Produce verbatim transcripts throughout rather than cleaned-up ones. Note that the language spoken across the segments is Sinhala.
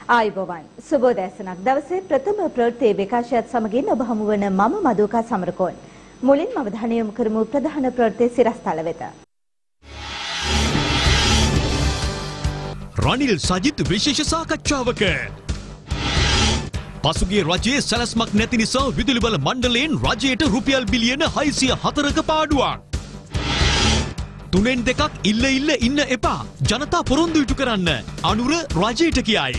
ආයුබෝවන් සුබෝදෑසනක් දවසේ ප්‍රථම ප්‍රවෘත්ති විකාශයත් සමගින් ඔබ හමු වන මම මදුකා සමරකෝන්. මුලින්ම අවධානය යොමු කරමු ප්‍රධාන ප්‍රවෘත්ති සිරස්තල වෙත. රනිල් සජිත් විශේෂ සාකච්ඡාවක පසුගිය රජයේ සැලැස්මක් නැති නිසා විදුලි බල මණ්ඩලයෙන් රජයට රුපියල් බිලියන හයසිය හතරක පාඩුවක්. තුනෙන් දෙකක් ඉල්ල ඉල්ල ඉන්න එපා. ජනතා පොරොන්දු ඉටු කරන්න අනුර රජයට කියයි.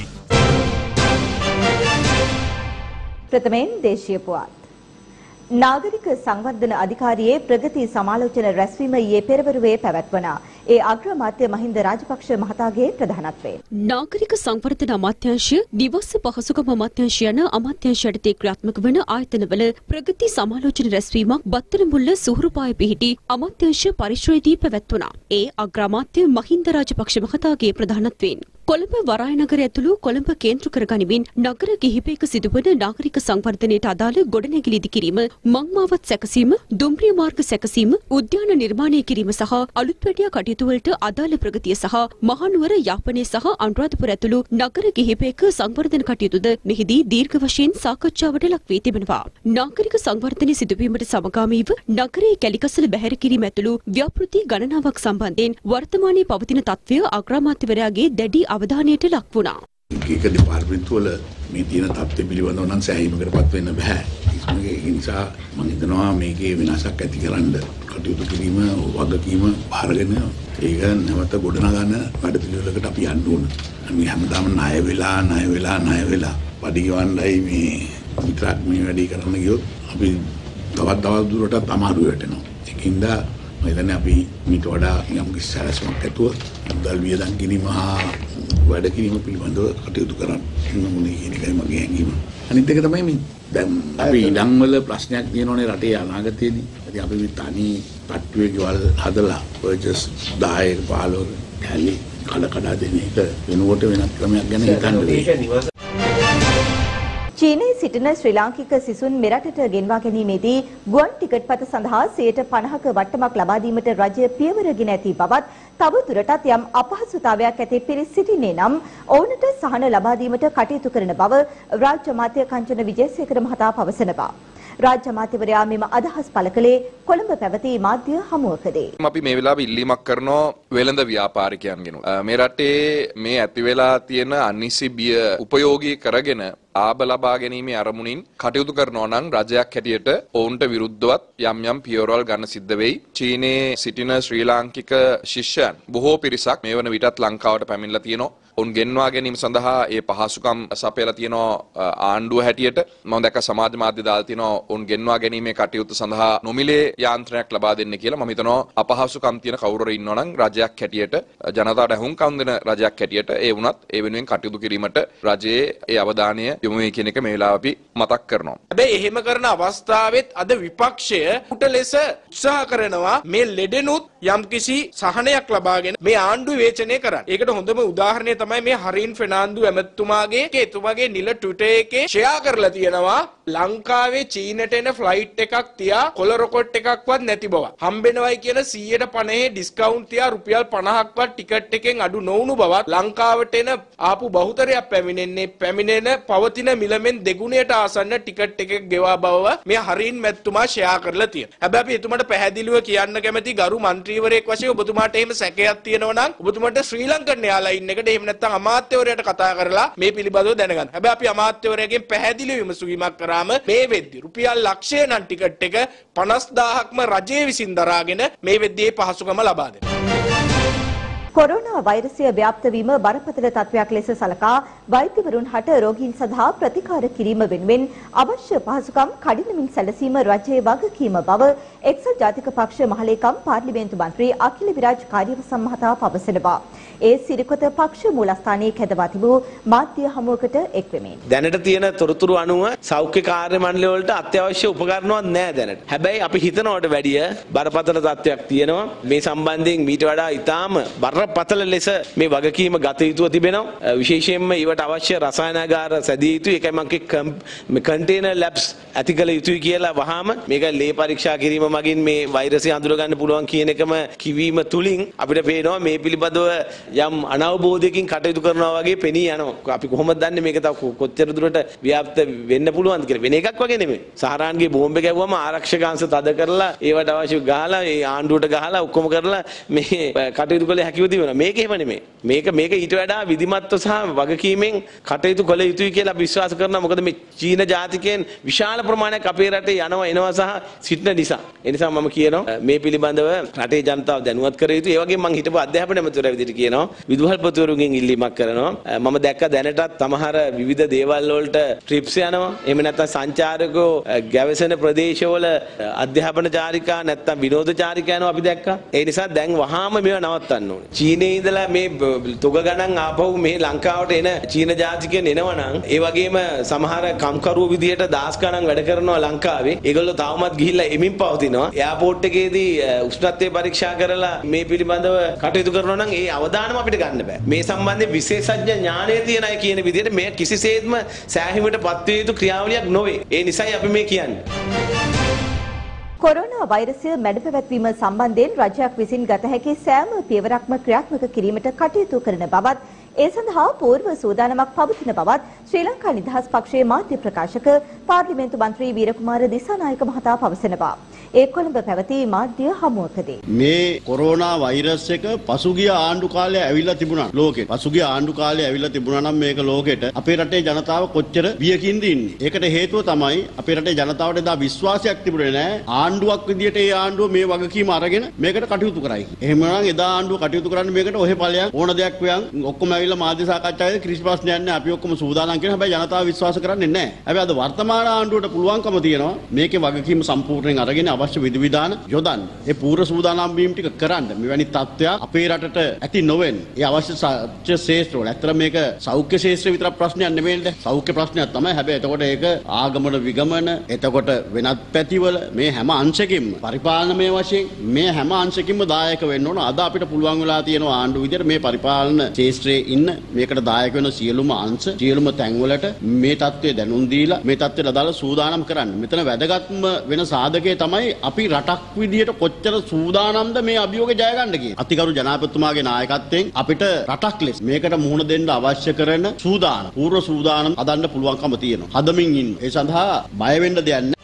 ප්‍රථමයෙන් දේශීය පුවත්. නාගරික සංවර්ධන අධිකාරියේ ප්‍රගති සමාලෝචන රැස්වීම ඊයේ පෙරවරුවේ පැවැත්වුණා. ඒ අග්‍රාමාත්‍ය මහින්ද රාජපක්ෂ මහතාගේ ප්‍රධානත්වයෙන් නාගරික සංවර්ධන අමාත්‍යාංශය, නිවාස පහසුකම් අමාත්‍යාංශය යන අමාත්‍යාංශ යටතේ ක්‍රියාත්මක වන ආයතනවල ප්‍රගති සමාලෝචන රැස්වීමක් බත්තලමුල්ල සුහුරුපාය පිහිටි අමාත්‍යාංශ පරිශ්‍රයේදී පැවැත්වුණා. ඒ අග්‍රාමාත්‍ය මහින්ද රාජපක්ෂ මහතාගේ ප්‍රධානත්වයෙන් කොළඹ වරාය නගරය ඇතුළු කොළඹ කේන්ද්‍ර කරගනිමින් නගර කිහිපයක සිදුවන නාගරික සංවර්ධනයට අදාළ ගොඩනැගිලි ඉදිකිරීම, මංමාවත් සැකසීම, දුම්රිය මාර්ග සැකසීම, උද්‍යාන නිර්මාණය කිරීම සහ අලුත් වැඩියා කටයුතු වලට අදාළ ප්‍රගතිය සහ මහනුවර, යාපනය සහ අනුරාධපුර ඇතුළු නගර කිහිපයක සංවර්ධන කටයුතුද මෙහිදී දීර්ඝ වශයෙන් සාකච්ඡාවට ලක් වී තිබෙනවා. නාගරික සංවර්ධනය සිදුවීමට සමගාමීව නගරයේ කැලිකසල බැහැර කිරීම ඇතුළු ව්‍යාපෘති ගණනාවක් සම්බන්ධයෙන් වර්තමානයේ පවතින තත්ත්වය අග්‍රාමාත්‍යවරයාගේ දැඩි අවධානයට ලක් වුණා. ඒක දෙපාර්තමේන්තුවල මේ තියෙන තත්ත්වය පිළිබඳව නම් සෑහීමකටපත් වෙන්න බෑ. ඒ නිසා මම හිතනවා මේකේ වෙනසක් ඇති කරන්න කටයුතු කිරීම වගකීම බාරගෙන ඒක නැවත ගොඩනගන වැඩපිළිවෙලකට අපි යන්න ඕන. මේ හැමදාම ණය වෙලා ණය වෙලා ණය වෙලා පඩිගවන්නයි මේ විතරක් මේ වැඩේ කරන්න ගියොත් අපි තවත් තවත් දුරටත් අමාරු වෙටෙනවා. ඒකින්ද මම හිතන්නේ අපි මීට වඩා යම් කිසි සැලැස්මක් ඇතුව මුදල් වියදම් කිරීම හා වැඩ කිරීම පිළිබඳව කටයුතු කරන්න ඕනේ කියන එකයි මගේ හැඟීම. අනිත් එක තමයි මේ දැන් අපි ඉඩම් වල ප්‍රශ්නයක් තියෙනෝනේ රටේ අනාගතයේදී. ඉතින් අපි මේ තනි පට්ටුවේ ගෙවල් හදලා පර්චස් දහයක පහළොවක කැලි කඩ කඩ දෙන එක වෙනකොට වෙනත් ක්‍රමයක් ගැන හිතන්න වෙයි. චීනයේ සිටින ශ්‍රී ලාංකික සිසුන් මෙරටට ගෙන්වා ගැනීමේදී ගුවන් ටිකට් පත සඳහා සියයට පනහක වට්ටමක් ලබා දීමට රජය පියවරගෙන ඇති බවත්, තව දුරටත් යම් අපහසුතාවයක් ඇති පිරිස් සිටින්නේ නම් ඔවුන්ට සහන ලබා දීමට කටයුතු කරන බව රාජ්‍ය අමාත්‍ය කංචන විජේසේකර මහතා පවසනවා. රාජ්‍ය අමාත්‍යවරයා මෙම අදහස් පළ කළේ කොළඹ පැවති මාධ්‍ය හමුවකදී. අපි මේ වෙලාවේ ඉල්ලීමක් කරනවා වෙළඳ ව්‍යාපාරිකයන්ගෙන්. මේ රටේ මේ ඇති වෙලා තියෙන අනිසි බිය උපයෝගී කරගෙන ආබ ලබා ගැනීමේ අරමුණින් කටයුතු කරනවා නම් රජයක් හැටියට ඔවුන්ට විරුද්ධවත් යම් යම් පියවරවල් ගන්න සිද්ධ වෙයි. චීනයේ සිටින ශ්‍රී ලාංකික ශිෂ්‍යයන් බොහෝ පිරිසක් මේ වන විටත් ලංකාවට පැමිණලා තියෙනවා. ඔවුන් ගෙන්වා ගැනීම සඳහා ඒ පහසුකම් සපයලා තියෙනවා ආණ්ඩුව හැටියට. මම දැක්ක සමාජ මාධ්‍ය දාලා තියෙනවා ඔවුන් ගෙන්වා ගැනීමේ කටයුතු සඳහා නොමිලේ යාන්ත්‍රණයක් ලබා දෙන්න කියලා. මම හිතනවා අපහසුකම් තියෙන කවුරුර ඉන්නවා නම් රජයක් හැටියට, ජනතාවට හුම්කම් දෙන රජයක් හැටියට ඒ වුණත් ඒ වෙනුවෙන් කටයුතු කිරීමට රජයේ ඒ අවධානය යොමු වෙයි කියන එක මේ වෙලාව අපි මතක් කරනවා. හැබැයි එහෙම කරන අවස්ථාවෙත් අද විපක්ෂය උට ලෙස උත්සාහ කරනවා මේ ලෙඩෙනුත් යම්කිසි සහනයක් ලබාගෙන මේ ආණ්ඩුව වේචනය කරන්න. ඒකට හොඳම උදාහරණය තමයි මේ හරින් ෆෙර්නාන්දු ඇමතුමාගේ එතුමාගේ නිල ට්විටර් එකේ ෂෙයා කරලා තියෙනවා ලංකාවේ චීනට එන ෆ්ලයිට් එකක් තියා කොළ රොකට් එකක්වත් නැති බව. හම්බෙනවයි කියන සීයට පනහේ ඩිස්කවුන්ට් තියා රුපියල් පනහක්වත් ටිකට් එකෙන් අඩු නොවුණු බවත්, ලංකාවට එන ආපු බහුතරයක් පැමිණෙන්නේ පැමිණෙන පවතින මිලමෙන් දෙගුණයට ආසන්න ටිකට් එකක් ගෙවා බව මේ හරින් මැතිතුමා ෂෙයා කරලා තියෙනවා. හැබැයි අපි එතුමාට පැහැදිලිව කියන්න කැමති ගරු මන්ත්‍රීවරයෙක් වශයෙන් ඔබතුමාට එහෙම සැකයක් තියෙනවා නම් ඔබතුමාට ශ්‍රී ලංකන් එයාලයින් එකට එහෙම නැත්නම් අමාත්‍යවරයාට කතා කරලා මේ පිළිබඳව දැනගන්න. හැබැයි අපි අමාත්‍යවරයාගෙන් පැහැදිලි විමසුමක් කරාම මේ වෙද්දි රුපියල් ලක්ෂය නම් ටිකට් එක පනස් දාහක්ම රජය විසින් දරාගෙන මේ වෙද්දී පහසුකම ලබා දෙනවා. කොරෝනා වෛරසය ව්‍යාප්ත වීම බරපතල තත්වයක් ලෙස සලකා වෛද්‍යවරුන් හට රෝගීන් සඳහා ප්‍රතිකාර කිරීම වෙනුවෙන් අවශ්‍ය පහසුකම් කඩිනමින් සැලසීම රජයේ වගකීම බව එක්සත් ජාතික පක්ෂ මහලේකම් පාර්ලිමේන්තු මන්ත්‍රී අඛිල විරාජ් කාර්යවසම් මහතා පවසනවා. ඒ සිරිකොත පක්ෂ මූලස්ථානයේ කැඳවා තිබූ මාධ්‍ය හමුවකට එක් වෙමින් දැනට තියෙන තොරතුරු අනුව සෞඛ්‍ය කාර්ය මණ්ඩලය වලට අත්‍යවශ්‍ය උපකරණවත් නැහැ දැනට. හැබැයි අපි හිතනවට වැඩිය බරපතල තත්ත්වයක් තියෙනවා. මේ සම්බන්ධයෙන් මීට වඩා ඉතාම බර බරපතල ලෙස මේ වගකීම ගත යුතුව තිබෙනවා. විශේෂයෙන්ම ඊට අවශ්‍ය රසායනාගාර සැදිය යුතුයි. ඒකයි මම කිව්වේ කන්ටේනර් ලැබ්ස් ඇති කළ යුතුයි කියලා වහාම මේක ලේ පරීක්ෂා කිරීම මගින් මේ වෛරසය අඳුර ගන්න පුළුවන් කියන එකම කිවීම තුලින් අපිට පේනවා මේ පිළිබඳව යම් අනවබෝධයකින් කටයුතු කරනවා වගේ පෙනී යනවා. අපි කොහොමද දන්නේ මේක තව කොච්චර දුරට ව්‍යාප්ත වෙන්න පුළුවන්ද කියලා. වෙන එකක් වගේ නෙමෙයි. සහරාන්ගේ බෝම්බ ගැව්වම ආරක්ෂක අංශ තද කරලා ඒවට අවශ්‍ය ගහලා ඒ ආණ්ඩුවට ගහලා ඔක්කොම කරලා මේ කටයුතු කළ හැකිව තිබෙනවා. මේක එහෙම නෙමෙයි. මේක මේක ඊට වඩා විධිමත්ව සහ වගකීමෙන් කටයුතු කළ යුතුයි කියලා අපි විශ්වාස කරනවා. මොකද මේ චීන ජාතිකයන් විශාල ප්‍රමාණයක් අපේ රටේ යනවා එනවා සහ සිටින නිසා. ඒ නිසා මම කියනවා මේ පිළිබඳව රටේ ජනතාව දැනුවත් කර යුතුයි. ඒ වගේම මම හිතපු අධ්‍යාපන මන්ත්‍රීවරයා විදිහට කියනවා විදුහල්පතිවරුන්ගෙන් ඉල්ලීමක් කරනවා. මම දැක්ක දැනටත් සමහර විවිධ දේවල් වලට ට්‍රිප්ස් යනවා. එහෙම නැත්නම් සංචාරකෝ ගැවසෙන ප්‍රදේශවල අධ්‍යාපන චාරිකා නැත්නම් විනෝද චාරිකා යනවා අපි දැක්කා. ඒ නිසා දැන් වහාම මේවා නවත්තන්න ඕනේ. චීනයේ ඉඳලා මේ තොග ගණන් ආපහු මේ ලංකාවට එන චීන ජාතිකයන් එනවනම් ඒ වගේම සමහර කම්කරුවෝ විදිහට දාස් ගණන් වැඩ කරනවා ලංකාවේ. ඒගොල්ලෝ තාමත් ගිහිල්ලා එමින් පවතිනවා. එයාපෝට් එකේදී උෂ්ණත්වය පරීක්ෂා කරලා මේ පිළිබඳව කටයුතු කරනවා නම් ඒ අවදානම අපිට ගන්න බෑ. මේ සම්බන්ධයෙන් විශේෂඥ ඥානය තියන අය කියන විදිහට මේ කිසිසේත්ම සෑහීමට පත්විය යුතු ක්‍රියාවලියක් නොවේ. ඒ නිසායි අපි මේ කියන්නේ. කොරෝනා වෛරසය මැඩ පැවැත්වීම සම්බන්ධයෙන් රජයක් විසින් ගත හැකි සෑම පියවරක්ම ක්‍රියාත්මක කිරීමට කටයුතු කරන බවත් ඒ සඳහා පූර්ව සූදානමක් පවතින බවත් ශ්‍රී ලංකා නිදහස් පක්ෂයේ මාධ්‍ය ප්‍රකාශක පාර්ලිමේන්තු මන්ත්‍රී වීරකුමාර දිසානායක මහතා පවසනවා. ඒ කොළඹ පැවති මාධ්‍ය හමුවකදී මේ කොරෝනා වෛරස් එක පසුගිය ආණ්ඩු කාලේ ඇවිල්ලා තිබුණා ලෝකෙට. පසුගිය ආණ්ඩු කාලේ ඇවිල්ලා තිබුණා නම් මේක ලෝකෙට අපේ රටේ ජනතාව කොච්චර බියකින්ද ඉන්නේ. ඒකට හේතුව තමයි අපේ රටේ ජනතාවට එදා විශ්වාසයක් තිබුණේ නැහැ. ආණ්ඩුවක් විදියට ඒ ආණ්ඩුව මේ වගකීම අරගෙන මේකට කටයුතු කරයි. එහෙම නම් එදා ආණ්ඩුව කටයුතු කරන්නේ මේකට ඔහෙ ඵලයක් ඕන දෙයක් වයන් ඔක්කොම ඇවිල්ලා මාධ්‍ය සාකච්ඡාවේ ක්‍රිස් ප්‍රශ්නයක් නැහැ. අපි ඔක්කොම සූදානම් කියන හැබැයි ජනතාව විශ්වාස කරන්නේ නැහැ. හැබැයි අද වර්තමාන ආණ්ඩුවට පුළුවන්කම තියෙනවා මේකේ වගකීම සම්පූර්ණයෙන් අරගෙන අවශ්‍ය විධි විධාන යොදන්න. ඒ පූර්ව සූදානම් වීම ටික කරන්න. මෙවැනි තත්ත්වයක් අපේ රටට ඇති නොවෙන්න. ඒ අවශ්‍ය සත්‍ය ශේෂ්ත්‍ර වල. ඇත්තට මේක සෞඛ්‍ය ශේෂ්ත්‍රය විතර ප්‍රශ්නයක් නෙමෙයිද? සෞඛ්‍ය ප්‍රශ්නයක් තමයි. හැබැයි එතකොට ඒක ආගමන විගමන, එතකොට වෙනත් පැතිවල මේ හැම අංශකින්ම පරිපාලනමය වශයෙන් මේ හැම අංශකින්ම දායක වෙන්න ඕන. අද අපිට පුළුවන් වෙලා තියෙනවා ආණ්ඩුව විදියට මේ පරිපාලන ශේෂ්ත්‍රයේ ඉන්න මේකට දායක වෙන සියලුම අංශ, සියලුම තැන්වලට මේ තත්ත්වය දැනුම් දීලා මේ තත්ත්වයට අදාළ සූදානම් කරන්න. මෙතන වැදගත්ම වෙන සාධකය තමයි අපි රටක් විදියට කොච්චර සූදානම්ද මේ අභියෝගය ජය ගන්න කියන. අතිගරු ජනාධිපතිතුමාගේ නායකත්වයෙන් අපිට රටක් ලෙස මේකට මුහුණ දෙන්න අවශ්‍ය කරන සූදානම්, පූර්ව සූදානම් හදන්න පුළුවන්කම තියෙනවා. හදමින් ඉන්න. ඒ සඳහා බය වෙන්න දෙයක් නැහැ.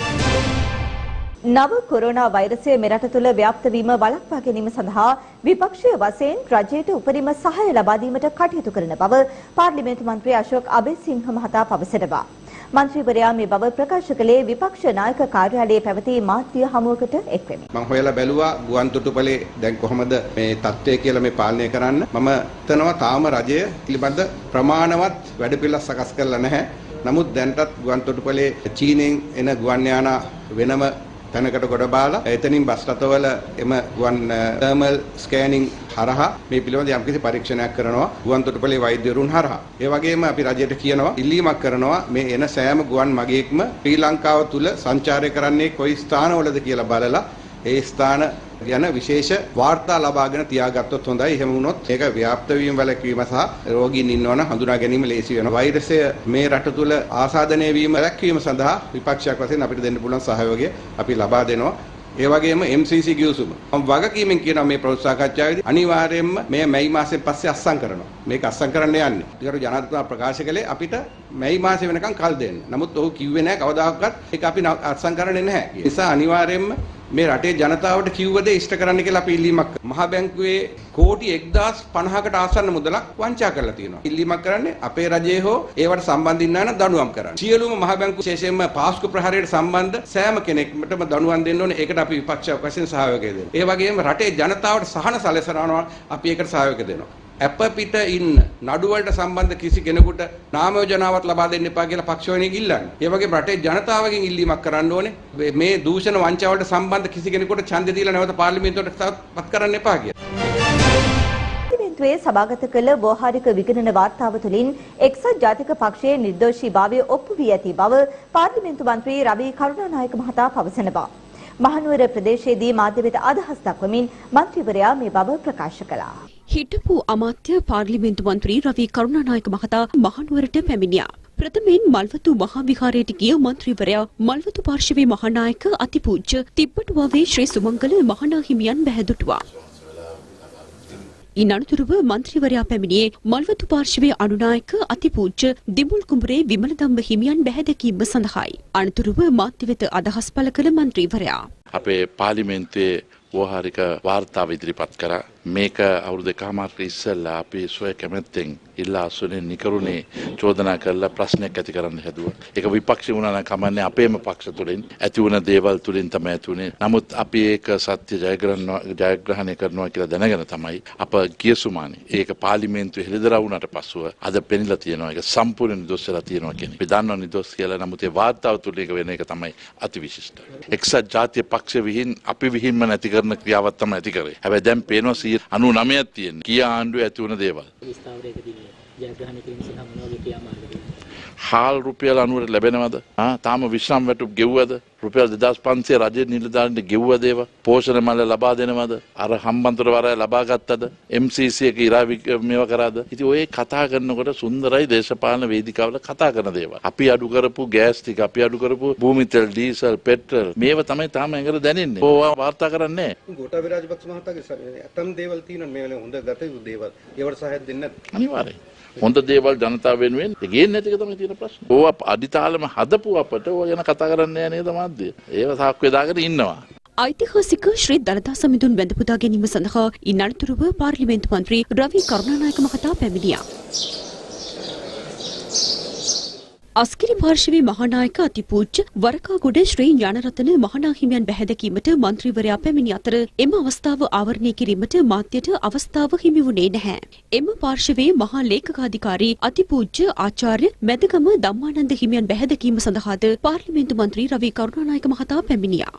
නව කොරෝනා වෛරසය මෙරට තුළ ව්‍යාප්ත වීම වළක්වා ගැනීම සඳහා විපක්ෂීය වශයෙන් රජයට උපරිම සහාය ලබා දීමට කටයුතු කරන බව පාර්ලිමේන්තු මන්ත්‍රී අශෝක් අබේසිංහ මහතා පවසනවා. මන්ත්‍රීවරයා මේ බව ප්‍රකාශ කළේ විපක්ෂ නායක කාර්යාලයේ පැවති මාධ්‍ය හමුවකට එක්වෙමින්. මම හොයලා බැලුවා ගුවන් තොටුපළේ දැන් කොහොමද මේ තත්ත්වය කියලා මේ පාලනය කරන්න. මම හිතනවා තාම රජය පිළිබඳ ප්‍රමාණවත් වැඩපිළිවෙලක් සකස් කරලා නැහැ. නමුත් දැන්ටත් ගුවන් තොටුපළේ චීනෙන් එන ගුවන් යානා වෙනම තැනකට කොට බාලා එතනින් බස් රථවල එම ගුවන් තර්මල් ස්කෑනින් හරහා මේ පිළිබඳ යම්කිසි පරීක්ෂණයක් කරනවා ගුවන් තොටුපළේ වෛද්‍යවරුන් හරහා. ඒ වගේම අපි රජයට කියනවා ඉල්ලීමක් කරනවා මේ එන සෑම ගුවන් මගියෙක්ම ශ්‍රී ලංකාව තුල සංචාරය කරන්නේ කොයි ස්ථානවලද කියලා බලලා ඒ ස්ථාන යන විශේෂ වාර්තා ලබාගෙන තියාගත්තොත් හොඳයි. එහෙම වුණොත් ඒක ව්‍යාප්ත වීම වැළැක්වීම සහ රෝගීන් ඉන්නවනම් හඳුනා ගැනීම ලේසි වෙනවා. වෛරසය මේ රට තුල ආසාදනය වීම වැළැක්වීම සඳහා විපක්ෂයක් වශයෙන් අපිට දෙන්න පුළුවන් සහයෝගය අපි ලබා දෙනවා. ඒ වගේම එම් සී සී ගිවිසුම මම වගකීමෙන් කියනවා මේ ප්‍රවෘත්ති සාකච්ඡාවේදී අනිවාර්යයෙන්ම මේ මැයි මාසෙන් පස්සේ අත්සන් කරනවා. මේක අත්සන් කරන්න යන්නේ. ඊට ජනාධිපතිතුමා ප්‍රකාශ කළේ අපිට මැයි මාසෙ වෙනකන් කල් දෙන්න. නමුත් ඔහු කිව්වේ නැහැ කවදාකවත් ඒක අපි අත්සන් කරන්නේ නැහැ. ඒ නිසා අනිවාර්යයෙන්ම මේ රටේ ජනතාවට කිව්ව දේ ඉෂ්ට කරන්න කියලා අපි ඉල්ලීමක් කරනවා. මහා බැංකුවේ කෝටි එක්දාස් පනහකට ආසන්න මුදලක් වංචා කරලා තියෙනවා. ඉල්ලීමක් කරන්නේ අපේ රජයේ හෝ ඒවට සම්බන්ධ ඉන්න අය දඬුවම් කරන්න. සියලුම මහා බැංකු විශේෂයෙන්ම පාස්කු ප්‍රහාරයට සම්බන්ධ සෑම කෙනෙක්ටම දඬුවම් දෙන්න ඕනේ. ඒකට අපි විපක්ෂයක් වශයෙන් සහයෝගය දෙනවා. ඒ වගේම රටේ ජනතාවට සහන සැලසනවා අපි ඒකට සහයෝගය දෙනවා. අප පිට ඉන්න නඩු වලට සම්බන්ධ කිසි කෙනෙකුට නාම යෝජනාවක් ලබා දෙන්න එපා කියලා පක්ෂවණිය ඉල්ලන්නේ. ඒ වගේම රටේ ජනතාවගෙන් ඉල්ලීමක් කරන්න ඕනේ මේ දූෂණ වංචා වලට සම්බන්ධ කිසි කෙනෙකුට ඡන්දය දීලා නැවත පාර්ලිමේන්තුවට පත් කරන්න එපා කියලා. පාර්ලිමේන්තුවේ සභාගත කළ ව්‍යවහාරික විගණන වාර්තාව තුළින් එක්සත් ජාතික පක්ෂයේ නිර්දෝෂීභාවය ඔප්පු වී ඇති බව පාර්ලිමේන්තු මන්ත්‍රී රවී කරුණානායක මහතා පවසනවා. මහනුවර ප්‍රදේශයේදී මාධ්‍ය වෙත අදහස් දක්වමින් මන්ත්‍රීවරයා මේ බව ප්‍රකාශ කළා. හිටපු අමාත්‍ය පාර්ලිමේන්තු මන්ත්‍රී රවි කරුණානායක මහතා මහනුවරට පැමිණියා. ප්‍රථමයෙන් මල්වතු මහා විහාරයට ගිය මන්ත්‍රීවරයා මල්වතු පාර්ශවයේ මහානායක අතිපූජ්‍ය තිබ්බටුවාවේ ශ්‍රී සුමංගල මහනා හිමියන් බැහැදුටුවා. ඉන් අනතුරුව මන්ත්‍රීවරයා පැමිණියේ මල්වතු පාර්ශවයේ අනුනායක අතිපූජ්‍ය දිමුල් කුඹුරේ විමලදම්බ හිමියන් බැහැදකීම සඳහායි. අනතුරුව මාධ්‍ය වෙත අදහස් පළ කළ මන්ත්‍රීවරයා අපේ පාර්ලිමේන්තුවේ ව්‍යවහාරික වාර්තාව ඉදිරිපත් කරා. මේක අවුරුදු දෙකමාරක ඉස්සෙල්ලා අපි සොය කැමැත්තෙන් ඉල්ලා අසුනේ නිකරුණේ චෝදනා කරලා ප්‍රශ්නයක් ඇති කරන්න හැදුවා. ඒක විපක්ෂ වුණා නම් කමන්නේ අපේම පක්ෂ තුලින් ඇති වුණ දේවල් තුලින් තමයි ඇති වුණේ. නමුත් අපි ඒක සත්‍ය ජයග්‍රහණ ජයග්‍රහණය කරනවා කියලා දැනගෙන තමයි අප ගිය සුමානේ ඒක පාර්ලිමේන්තුවේ හෙළිදරව් වුණාට පස්සෙ අද පෙනිලා තියෙනවා. ඒක සම්පූර්ණ නිදොස් වෙලා තියෙනවා කියන්නේ. අපි දන්නවා නිදොස් කියලා. නමුත් ඒ වාර්තාව තුල ඒක වෙන එක තමයි අතිවිශිෂ්ට. එක්සත් ජාතික පක්ෂ විහිං අපි විහිංම නැති කරන ක්‍රියාවක් තමයි ඇති කරේ. හැබැයි දැන් පේනවා අනු නවයක් තියෙන කිය ආණ්ඩුව ඇති වුණ දේවල්. හාල් රුපියල් අනුවට ලැබෙනවද? ආ තාම විශ්‍රාම වැටුප් ගෙව්වද? රුපියල් දෙදාස් පන්සිය රජයේ නිලධාරීන්ට ගෙව්වද ඒවා? පෝෂණ මල්ල ලබා දෙනවද? අර හම්බන්තොට වරය ලබා ගත්තද? එම් සී සී එක ඉරා මේවා කරාද? ඉතින් ඔය කතා කරනකොට සුන්දරයි දේශපාලන වේදිකාවල කතා කරන දේවල්. අපි අඩු කරපු ගෑස් ටික, අපි අඩු කරපු භූමි තෙල්, ඩීසල්, පෙට්‍රල් මේවා තමයි තාම ඇඟට දැනෙන්නේ. ඕවා වාර්තා කරන්නේ නැහැ. ගෝඨාභය රාජපක්ෂ මහතාගේ ඇතම් දේවල් තියෙනවා මේ වෙලේ හොඳ ගත යුතු දේවල්. ඒවට සහාය දෙන්නේ නැත්නම් අනිවාර්යයෙන් හොඳ දේවල් ජනතාව වෙනුවෙන් ගේන්නේ නැති එක තමයි තියෙන ප්‍රශ්නේ. ඕවා අදිතාලම හදපු අපට ඕවා ගැන කතා කරන්නේ නැහැ නේද මාධ්‍ය? ඒව සාක්කුවේ දාගෙන ඉන්නවා. ඓතිහාසික ශ්‍රී දළදා සමිඳුන් වැඳ පුදා ගැනීම සඳහා ඉන් අනතුරුව පාර්ලිමේන්තු මන්ත්‍රී රවි කරුණානායක මහතා පැමිණියා. අස්කිරි පාර්ශවයේ මහානායක අතිපූජ්‍ය වරකාගොඩ ශ්‍රී ඥානරතන මහනා හිමියන් බැහැදකීමට මන්ත්‍රීවරයා පැමිණි අතර එම අවස්ථාව ආවරණය කිරීමට මාධ්‍යට අවස්ථාව හිමි වුණේ නැහැ. එම පාර්ශවයේ මහා ලේකකාධිකාරී අතිපූජ්‍ය ආචාර්ය මැදගම ධම්මානන්ද හිමියන් බැහැදකීම සඳහාද පාර්ලිමේන්තු මන්ත්‍රී රවි කරුණානායක මහතා පැමිණියා.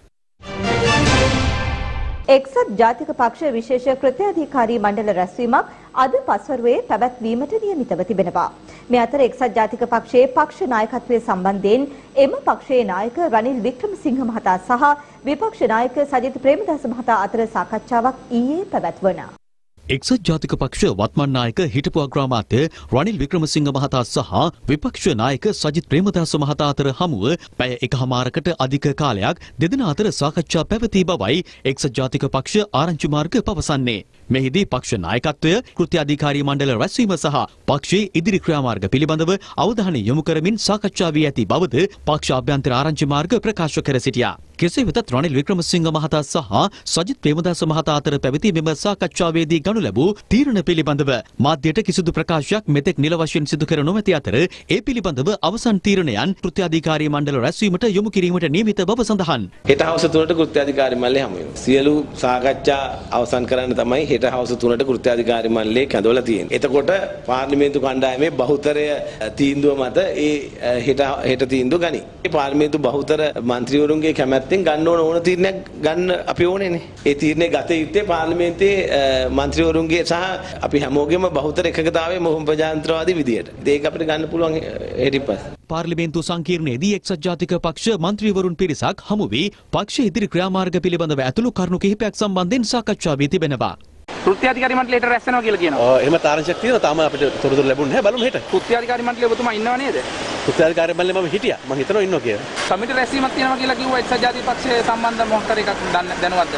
එක්සත් ජාතික පක්ෂ විශේෂ කෘත්‍යාධිකාරී මණ්ඩල රැස්වීමක් අද පස්වරුවේ පැවැත්වීමට නියමිතව තිබෙනවා. මේ අතර එක්සත් ජාතික පක්ෂයේ පක්ෂ නායකත්වයේ සම්බන්ධයෙන් එම පක්ෂයේ නායක රනිල් වික්‍රමසිංහ මහතා සහ විපක්ෂ නායක සජිත් ප්‍රේමදාස මහතා අතර සාකච්ඡාවක් ඊයේ පැවැත්වුණා. එක්සත් ජාතික පක්ෂ වත්මන් නායක හිටපු අග්‍රාමාත්‍ය රනිල් වික්‍රමසිංහ මහතා සහ විපක්ෂ නායක සජිත් ප්‍රේමදාස මහතා අතර හමුව පැය එකහමාරකට අධික කාලයක් දෙදෙනා අතර සාකච්ඡා පැවති බවයි එක්සත් ජාතික පක්ෂ ආරංචි මාර්ග පවසන්නේ. මෙහිදී පක්ෂ නායකත්වය, කෘත්‍යාධිකාරී මණ්ඩල රැස්වීම සහ පක්ෂයේ ඉදිරි ක්‍රියාමාර්ග පිළිබඳව අවධානය යොමු කරමින් සාකච්ඡා වී ඇති බවද පක්ෂ ආභ්‍යන්තර ආරංචි මාර්ග ප්‍රකාශ කර සිටියා. කෙසේ වෙතත් රනිල් වික්‍රමසිංහ මහතා සහ සජිත් ප්‍රේමදාස මහතා අතර පැවති මෙම සාකච්ඡාවේදී ගනු ලැබූ තීරණ පිළිබඳව මාධ්‍යයට කිසිදු ප්‍රකාශයක් මෙතෙක් නිල වශයෙන් සිදු කර නොමැති අතර ඒ පිළිබඳව අවසන් තීරණයන් කෘත්‍යාධිකාරී මණ්ඩල රැස්වීමට යොමු කිරීමට නියමිත බව සඳහන්. හෙට හවස තුනට කෘත්‍යාධිකාරී මණ්ඩලය හමු වෙනවා. සියලු සාකච්ඡා අවසන් කරන්න තමයි හෙට හවස තුනට කෘත්‍යාධිකාරී මණ්ඩලය කැඳවලා තියෙන්නේ. එතකොට පාර්ලිමේන්තු කණ්ඩායමේ බහුතරය තීන්දුව මත ඒ හෙට හෙට තීන්දුව ගනි. ඒ පාර්ලිමේන්තු බහුතර මන්ත්‍රීවරුන්ගේ කැමැත්ත ගන්න ඕන ඕන තීරණයක් ගන්න අපි ඕනේනේ. ඒ තීරණය ගත යුත්තේ පාර්ලිමේන්තුවේ මන්ත්‍රීවරුන්ගේ සහ අපි හැමෝගෙම බහුතර එකකතාවයේ මොහොම ප්‍රජාතන්ත්‍රවාදී විදියට. ඒක අපිට ගන්න පුළුවන් හෙටින් පස්සේ. පාර්ලිමේන්තු සංකීර්ණයේදී එක්සත් ජාතික පක්ෂ මන්ත්‍රීවරුන් පිරිසක් හමු වී පක්ෂ ඉදිරි ක්‍රියාමාර්ග පිළිබඳව ඇතුළු කරුණු කිහිපයක් සම්බන්ධයෙන් සාකච්ඡා වී තිබෙනවා. කෘත්‍යාධිකාරී මණ්ඩලයට රැස් වෙනවා කියලා කියනවා. ඔව් එහෙම තාරණයක් තියෙනවා. තාම අපිට තොරතුරු ලැබුණේ නැහැ. බලමු හෙට. කෘත්‍යාධිකාරී මණ්ඩලයේ ඔබතුමා ඉන්නව නේද? කෘත්‍යාධිකාරී මණ්ඩලේ මම හිටියා. මම හිතනවා ඉන්නවා කියලා. සමිති රැස්වීමක් තියෙනවා කියලා කිව්වා එක්සත් ජාතික පක්ෂයේ සම්බන්ධ මොහොතර එකක් දැනුවත්ද?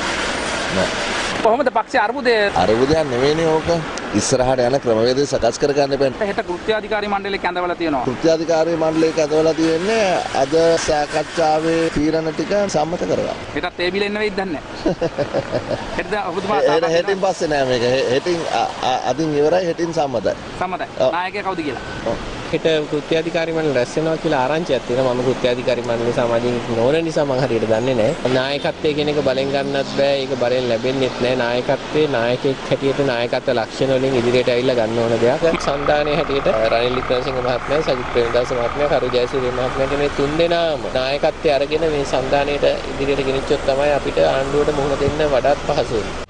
නෑ. කොහොමද පක්ෂයේ අරුබුදය? අරුබුදයක් නෙවෙයිනේ ඕක. ඉස්සරහට යන ක්‍රමවේදය සකස් කර ගන්න බෑ. හෙට කෘත්‍යාධිකාරී මණ්ඩලයේ කැඳවලා තියෙනවා. කෘත්‍යාධිකාරී මණ්ඩලයේ කැඳවලා තියෙන්නේ අද සාකච්ඡාවේ තීරණ ටික සම්මත කරගන්න. හෙටත් ඒ බිල එන්න වෙයිද දන්නේ නැහැ. හෙටද ඔබතුමා සාකච්ඡා හෙටින් පස්සේ නෑ මේක. හෙටින් අදින් ඉවරයි හෙටින් සම්මතයි. සම්මතයි. නායකයා කවුද කියලා? ඔව්. හෙට කෘත්‍යාධිකාරී මණ්ඩල රැස් වෙනවා කියලා ආරංචියක් තියෙනවා. මම කෘත්‍යාධිකාරී මණ්ඩලයේ සමාජික නොවන නිසා මම හරියට දන්නේ නැහැ. නායකත්වයේ කියන එක බලෙන් ගන්නත් බෑ. ඒක බලෙන් ලැබෙන්නේත් නැහැ. නායකත්වයේ නායකයෙක් හැටියට නායකත්ව ලක්ෂණ වලින් ඉදිරියට ඇවිල්ලා ගන්න ඕන දෙයක්. සංධානයේ හැටියට රනිල් වික්‍රමසිංහ මහත්මයා, සජිත් ප්‍රේමදාස මහත්මයා, කරු ජයසූරිය මහත්මයා මේ තුන් දෙනාම නායකත්වයේ අරගෙන මේ සංධානයට ඉදිරියට ගෙනිච්චොත් තමයි අපිට ආණ්ඩුවට මුහුණ දෙන්න වඩාත් පහසු වෙන්නේ.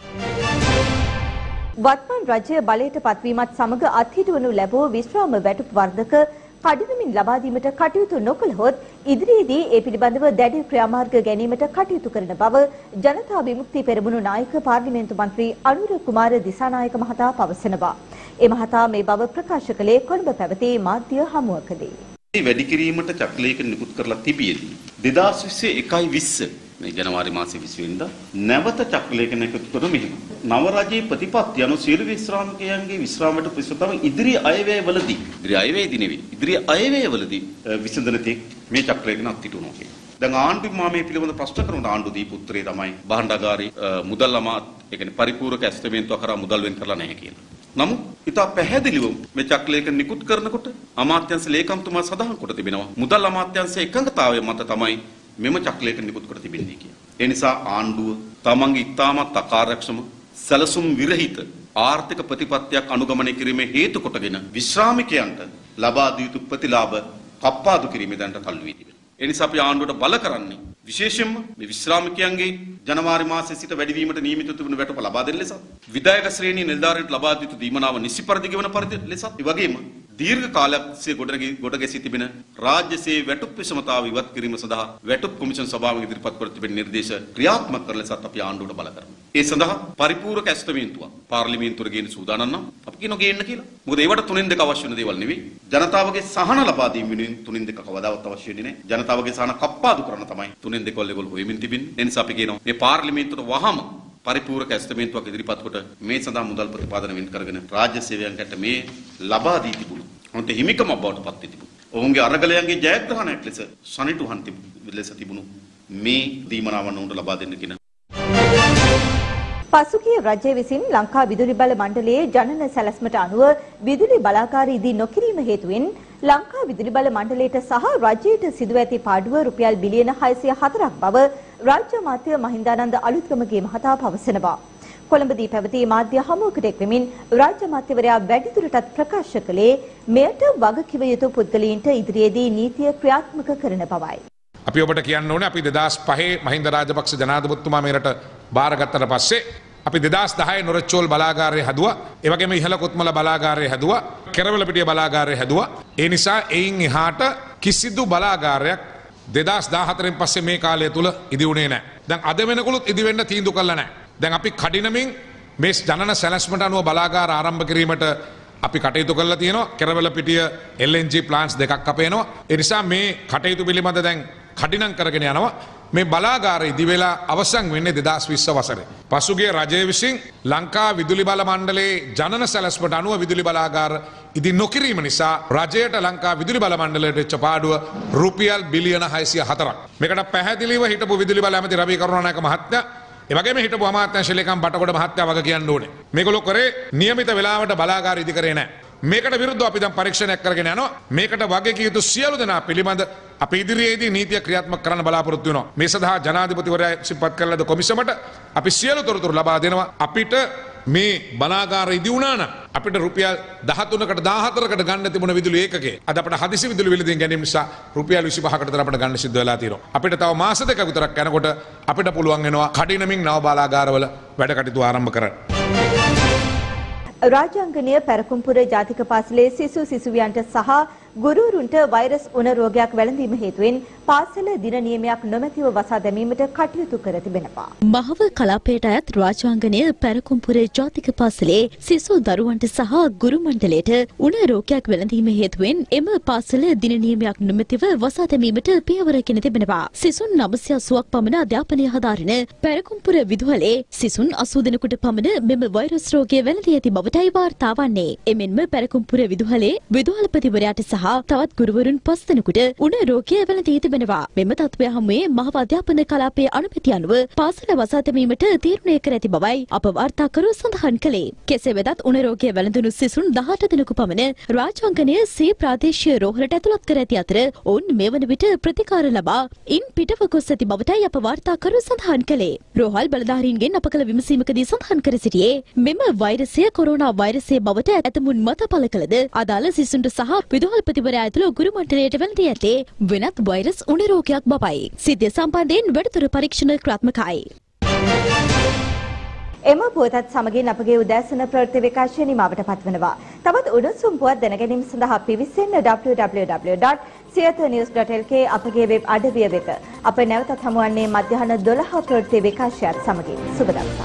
වත්මන් රජය බලයට පත්වීමත් සමග අත්හිටුවනු ලැබූ විශ්‍රාම වැටුප් වර්ධක කඩිනමින් ලබා දීමට කටයුතු නොකළහොත් ඉදිරියේදී ඒ පිළිබඳව දැඩි ක්‍රියාමාර්ග ගැනීමට කටයුතු කරන බව ජනතා විමුක්ති පෙරමුණු නායක පාර්ලිමේන්තු මන්ත්‍රී අනුර කුමාර දිසානායක මහතා පවසනවා. ඒ මහතා මේ බව ප්‍රකාශ කළේ කොළඹ පැවති මාධ්‍ය හමුවකදී. වැඩි කිරීමට චක්‍රලේඛන නිකුත් කරලා තිබියදී දෙදාස් විස්සේ එකයි විස්ස මේ ජනවාරි මාසයේ විසි වෙනිදා නැවත චක්‍රලේඛන එකතු කරන මෙහිම නව රජයේ ප්‍රතිපත්ති අනුව සියලු විශ්‍රාමිකයන්ගේ විශ්‍රාමයට ප්‍රතිසතම ඉදිරි අයවැයවලදී ඉදිරි අයවැයදී නෙවෙයි ඉදිරි අයවැයවලදී විසඳන තෙක් මේ චක්‍රලේඛන අත්හිටුනවා කියන්නේ. දැන් ආණ්ඩු මාමේ පිළිබඳ ප්‍රශ්න කරන ආණ්ඩු දීපු උත්තරේ තමයි භාණ්ඩාගාරේ මුදල් අමාත් ඒ කියන්නේ පරිපූර්ණක ඇස්තමේන්තුව කරා මුදල් වෙන් කරලා නැහැ කියලා. නමුත් ඉතා පැහැදිලිව මේ චක්‍රලේඛන නිකුත් කරනකොට අමාත්‍යංශ ලේකම්තුමා සඳහන් කොට තිබෙනවා මුදල් අමාත්‍යංශයේ එකඟතාවය මත තමයි මෙම චක්‍රලේඛන නිකුත් කර තිබෙන්නේ කියලා. ඒ නිසා ආණ්ඩුව තමන්ගේ ඉතාමත් අකාර්යක්ෂම සැලසුම් විරහිත ආර්ථික ප්‍රතිපත්තියක් අනුගමනය කිරීමේ හේතු කොටගෙන විශ්‍රාමිකයන්ට ලබා දිය යුතු ප්‍රතිලාභ කප්පාදු කිරීමේ දඬ තල්ලු වී තිබෙනවා. ඒ නිසා අපි ආණ්ඩුවට බල කරන්නේ විශේෂයෙන්ම මේ විශ්‍රාමිකයන්ගේ ජනවාරි මාසයේ සිට වැඩිවීමට නියමිත තිබුණු වැටුප ලබා දෙන ලෙසත් විධායක ශ්‍රේණියේ නිලධාරීන්ට ලබා දිය යුතු දීමනාව නිසි පරිදි ගෙවන පරිදි ලෙසත් ඒ වගේම දීර්ඝ කාලයක් තිස්සේ ගොඩ ගැසී තිබෙන රාජ්‍ය සේවයේ වැටුප් විෂමතාව ඉවත් කිරීම සඳහා වැටුප් කොමිෂන් සභාවෙන් ඉදිරිපත් කර තිබෙන නිර්දේශ ක්‍රියාත්මක කර ලෙසත් අපි ආණ්ඩුවට බල කරනවා. ඒ සඳහා පරිපූර්ණක ඇස්තමේන්තුවක් පාර්ලිමේන්තුවට ගේන්න සූදානම් නම් අපි කියනවා ගේන්න කියලා. මොකද ඒවට තුනෙන් දෙක අවශ්‍ය වෙන දේවල් නෙවෙයි. ජනතාවගේ සහන ලබා දීම වෙනුවෙන් තුනෙන් දෙක කවදාවත් අවශ්‍ය වෙන්නේ නැහැ. ජනතාවගේ සහන කප්පාදු කරන තමයි තුනෙන් දෙක වල ඒගොල්ලෝ හොයමින් තිබෙන්නේ. ඒ නිසා අපි කියනවා මේ පාර්ලිමේන්තුවට වහම පරිපූර්ණක ඇස්තමේන්තුවක් ඉදිරිපත් කොට මේ සඳහා මුදල් ප්‍රතිපාදන වෙන් කරගෙන රාජ්‍ය සේවයන්ට මේ ලබා දී තිබුණු අන්ත හිමිකම බවට පත් වී තිබුණු ඔවුන්ගේ අරගලයන්ගේ ජයග්‍රහණයක් ලෙස සනිටුහන් ලෙස තිබුණු මේ දීමනාවන් උන්ට ලබා දෙන්න කියන පසුගිය රජය විසින් ලංකා විදුලි බල මණ්ඩලයේ ජනන සැලැස්මට අනුව විදුලි බලාගාර ඉදි නොකිරීම හේතුවෙන් ලංකා විදුලි බල මණ්ඩලයට සහ රජයට සිදුව ඇති පාඩුව රුපියල් බිලියන හයසිය හතරක් බව රාජ්‍ය අමාත්‍ය මහින්දානන්ද අලුත්ගමගේ මහතා පවසනවා. කොළඹදී පැවති මාධ්‍ය හමුවකට එක්වෙමින් රාජ්‍ය අමාත්‍යවරයා වැඩිදුරටත් ප්‍රකාශ කළේ මෙයට වගකිව යුතු පුද්ගලයින්ට ඉදිරියේදී නීතිය ක්‍රියාත්මක කරන බවයි. අපි ඔබට කියන්න ඕනේ අපි දෙදාස් පහේ මහින්ද රාජපක්ෂ ජනාධිපතිතුමා මේරට බාරගත්තට පස්සේ අපි දෙදාස් දහයේ නොරච්චෝල් බලාගාරය හැදුවා. ඒ වගේම ඉහළ කොත්මල බලාගාරය හැදුවා. කෙරවලපිටිය බලාගාරය හැදුවා. ඒ නිසා එයින් එහාට කිසිදු බලාගාරයක් දෙදාස් දාහතරෙන් පස්සේ මේ කාලය තුල ඉදි වුණේ නැහැ. දැන් අද වෙනකොලුත් ඉදි වෙන්න තීන්දුව කළා නැහැ. දැන් අපි කඩිනමින් මේ ජනන සැලැස්මට අනුව බලාගාර ආරම්භ කිරීමට අපි කටයුතු කරලා තියෙනවා. Kerawalapitiya L N G plants දෙකක් අපේනවා. ඒ නිසා මේ කටයුතු පිළිබඳ දැන් කඩිනම් කරගෙන යනවා. මේ බලාගාර ඉදි වෙලා අවසන් වෙන්නේ දෙදාස් විස්ස වසරේ. පසුගිය රජය විසින් ලංකා විදුලි බල මණ්ඩලයේ ජනන සැලැස්මට අනුව විදුලි බලාගාර ඉදි නොකිරීම නිසා රජයට ලංකා විදුලි බල මණ්ඩලයට වෙච්ච පාඩුව රුපියල් බිලියන හයසිය හතරක්. මේකට පැහැදිලිව හිටපු විදුලි බල ඇමති රවී කරුණානායක මහත්මයා ඒ වගේම හිටපු අමාත්‍යාංශ ලේකම් බටකොඩ මහත්තයා වග කියන්න ඕනේ. මේගොල්ලෝ කරේ નિયમિત වෙලාවට බලාගාර ඉදි කරේ නැහැ. මේකට විරුද්ධව අපි දැන් පරීක්ෂණයක් කරගෙන යනවා. මේකට වගේ කිය යුතු සියලු දෙනා පිළිබඳ අපි ඉදිරියේදී නීතිය ක්‍රියාත්මක කරන්න බලාපොරොත්තු වෙනවා. මේ සඳහා ජනාධිපතිවරයා සිපත් කළ ද කොමිසමට අපි සියලු තොරතුරු ලබා දෙනවා. අපිට මේ බලාගාර ඉදි වුණා නම් අපිට රුපියල් දහතුනකට දාහතරකට ගන්න තිබුණ විදුලි ඒකකේ අද අපිට හදිසි විදුලි විලදීන් ගැනීම නිසා රුපියල් විසිපහකට විතර අපිට ගන්න සිද්ධ වෙලා තියෙනවා. අපිට තව මාස දෙකක් විතරක් යනකොට අපිට පුළුවන් වෙනවා කඩිනමින් නව බලාගාරවල වැඩ කටයුතු ආරම්භ කරන්න. රාජාංගනීය පැරකුම්පුර ජාතික පාසලේ සිසු සිසුවියන්ට සහ ගුරුවරුන්ට වෛරස් උණ රෝගයක් වැළඳීම හේතුවෙන් පාසල දින නියමයක් නොමැතිව වසා දැමීමට කටයුතු කර තිබෙනවා. මහව කලාපයට අයත් රාජාංගනීය පැරකුම්පුර ජාතික පාසලේ සිසු දරුවන්ට සහ ගුරු මණ්ඩලයට උණ රෝගයක් වැළඳීම හේතුවෙන් එම පාසල දින නියමයක් නොමැතිව වසා දැමීමට පියවරගෙන තිබෙනවා. සිසුන් නවසිය අසූවක් පමණ අධ්‍යාපනය හදාරන පැරකුම්පුර විදුහලේ සිසුන් අසූ දෙනෙකුට පමණ මෙම වෛරස් රෝගය වැළඳී ඇති බවටයි වාර්තා වන්නේ. එමෙන්ම පැරකුම්පුර විදුහලේ විදුහල්පතිවරයාට සහ තවත් ගුරුවරුන් පස් දෙනෙකුට උණ රෝගය වැළඳී තිබෙනවා. මෙම තත්ත්වය හමුවේ මහව අධ්‍යාපන කලාපයේ අනුමැතිය අනුව පාසල වසා දැමීමට තීරණය කර ඇති බවයි අප වාර්තාකරු සඳහන් කළේ. කෙසේ වෙතත් උණ රෝගය වැළඳුණු සිසුන් දහඅට දෙනෙකු පමණ රාජාංගනීය සී ප්‍රාදේශීය රෝහලට ඇතුළත් කර ඇති අතර ඔවුන් මේ වන විට ප්‍රතිකාර ලබා ඉන් පිටව ගොස් ඇති බවටයි අප වාර්තාකරු සඳහන් කළේ. රෝහල් බලධාරීන්ගෙන් අප කළ විමසීමකදී සඳහන් කර සිටියේ මෙම වෛරසය කොරෝනා වෛරසය බවට ඇතමුන් මත පළ කළද අදාළ සිසුන්ට සහ විදුහල්පතිවරයා ඇතුළු ගුරු මණ්ඩලයට වැළඳී ඇත්තේ වෙනත් වෛරස් උණ රෝගයක් බවයි. සිද්ධිය සම්බන්ධයෙන් වැඩිදුර පරීක්ෂණ ක්‍රියාත්මකයි. එම පුවතත් සමගින් අපගේ උදෑසන ප්‍රවෘත්ති විකාශය නිමවට පත්වනවා. තවත් උණුසුම් පුවත් දැනගැනීම සඳහා පිවිසෙන්න double-u double-u double-u dot siyatha news dot l k අපගේ වෙබ් අඩවිය වෙත. අප නැවතත් හමුවන්නේ මධ්‍යහන දොළහ ප්‍රවෘත්ති විකාශයත් සමගින්. සුබ දවසක්.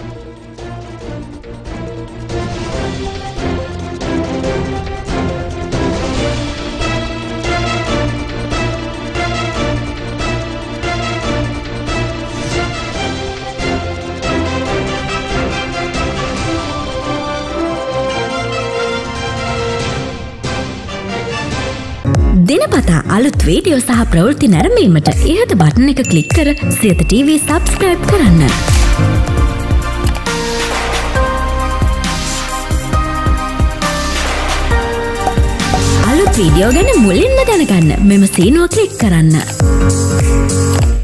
දිනපතා අලුත් වීඩියෝ සහ ප්‍රවෘත්ති නැරඹීමට ඉහත බටන් එක ක්ලික් කර සියත ටීවී සබ්ස්ක්‍රයිබ් කරන්න. අලුත් වීඩියෝ ගැන මුලින්ම දැනගන්න මෙම සීනුව ක්ලික් කරන්න.